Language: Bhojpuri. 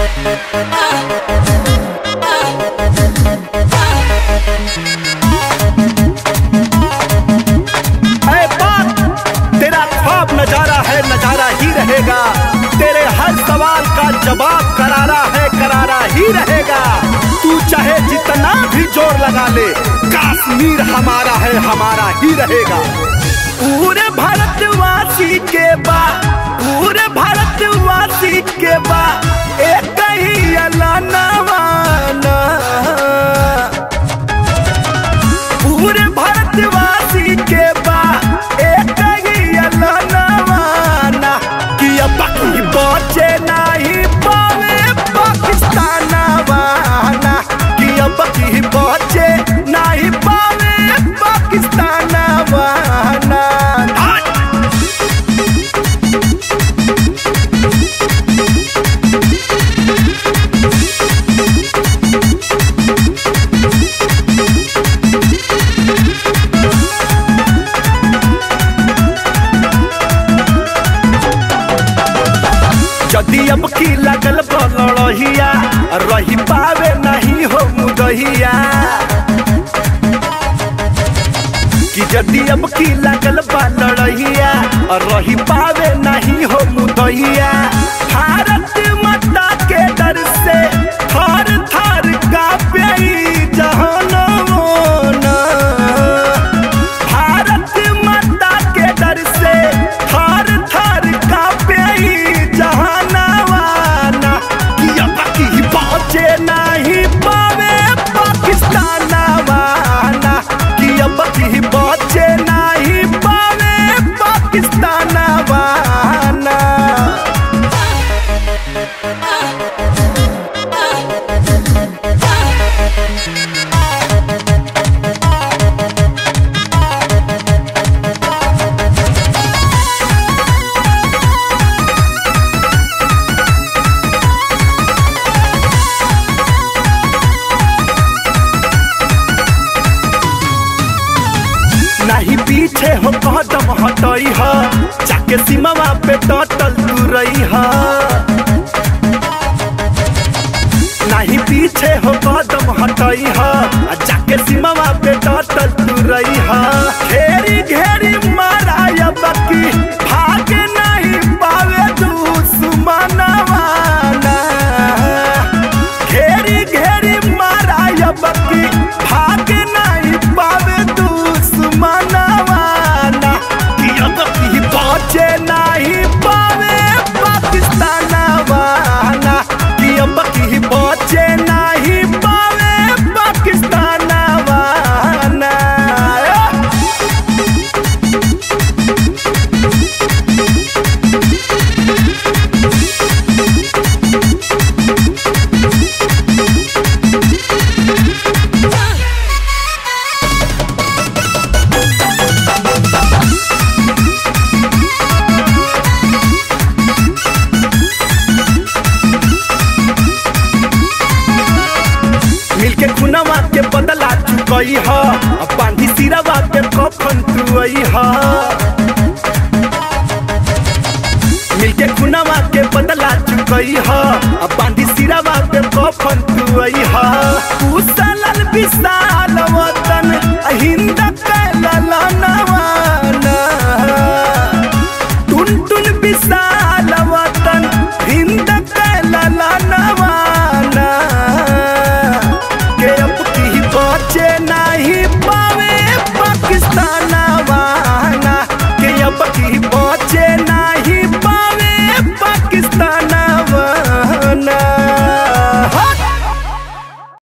तेरा ख्वाब नजारा है, नजारा ही रहेगा। तेरे हर सवाल का जवाब करारा है, करारा ही रहेगा। तू चाहे जितना भी जोर लगा ले, कश्मीर हमारा है, हमारा ही रहेगा। पूरे भारतवासी के बा, पूरे भारतवासी के बा एक ही अलानावाना। पूरे भारतवासी के बा एक ही अलानावाना कि अब की बचे नहीं पावे पाकिस्तानवाना, कि अब की बचे नहीं पावे पाकिस्तानवाना। यदि अब की लगल बलड़हिया रही पावे नहीं हो मुदहिया, कि यदि अब की लगल बलड़हिया रही पावे नहीं हो मुदहिया। भारत माता के डर से थर थर कांपे जहानों। भारत माता के डर से थर थर कांपे जहानवाना, कि अब की बचे नहीं पावे पाकिस्तानवाना, कि अब की बचे नहीं पावे पाकिस्तानवाना। नहीं पीछे हो कदम हटई है, जाके सीमावा पे टटल तू रही है। नहीं पीछे हो कदम हटई है, जाके सीमावा पे टटल तू रही है। घेरी घेरी मारा बकी भाग नहीं पावे दुश्मनवाना, घेरी घेरी मारा बकी भाग नहीं पावे दुश्मनवाना, कि अब की बचे नहीं पावे पाकिस्तानवाना, कि अब की बचे नहीं पावे पाकिस्तानवाना। मिलके खुनवा के बदला चुकई है, बांधी सिरवा के कफन तुई है। मिलके खुनवा के बदला चुकई है, बांधी सिरवा के कफन तुई है। उसल विशाल वतन हिंद के ललना